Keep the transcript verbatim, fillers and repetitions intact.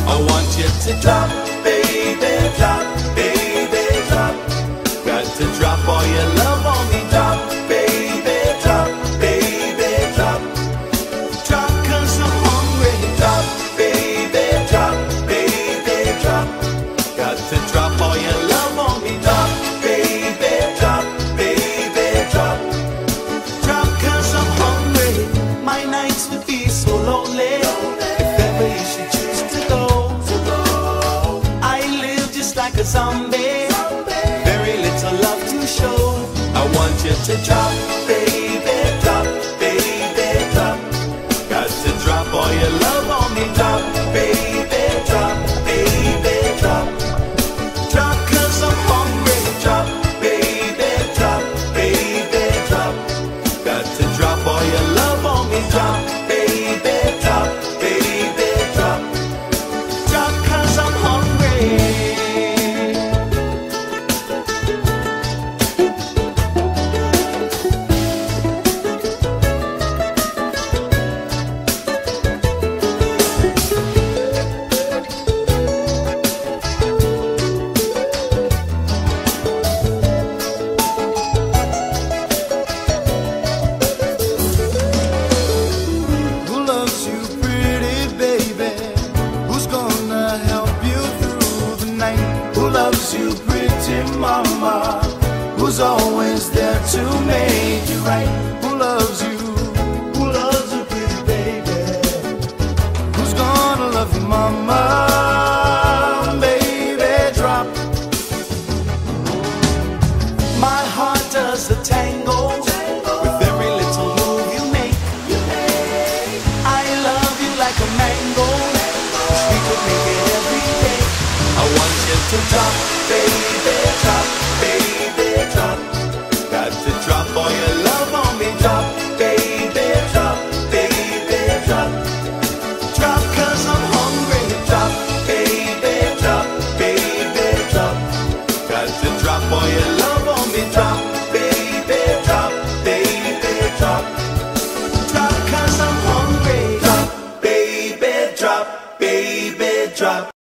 I want you to drop, baby, drop, baby, drop. Got to drop all your love on me. Drop, baby, drop, baby, drop. Drop 'cause I'm hungry. Drop, baby, drop, baby, drop. Got to drop all your love on me. Drop, baby, drop, baby, drop. Drop 'cause I'm hungry. My nights would be so lonely if ever you should choose to go. I live just like a zombie, very little love to show. I want you to drop, baby, drop, baby, drop. Got to drop all your love on me. Drop, baby, drop, baby, drop. Drop 'cause I'm hungry. Drop, baby, drop, baby, drop. Got to drop all your love on me. Drop, baby, drop, baby, drop. Drop 'cause I'm hungry. Who loves you, pretty baby? Who's gonna help you through the night? Who loves you, pretty mama? Who's always there to make you right? Who loves you? Who loves you, pretty baby? Who's gonna love you, mama? Baby, drop. My heart does the tango with every little move you make. I love you like a mango, we could make it every day. I want you to drop, baby, drop, baby, drop. Got to drop all your love on me. Drop, baby, drop, baby, drop. Drop 'cause I'm hungry. Drop, baby, drop, baby, drop. Got to drop all your love on me. Drop, baby, drop, baby, drop. Drop 'cause I'm hungry. Drop, baby, drop, baby, drop.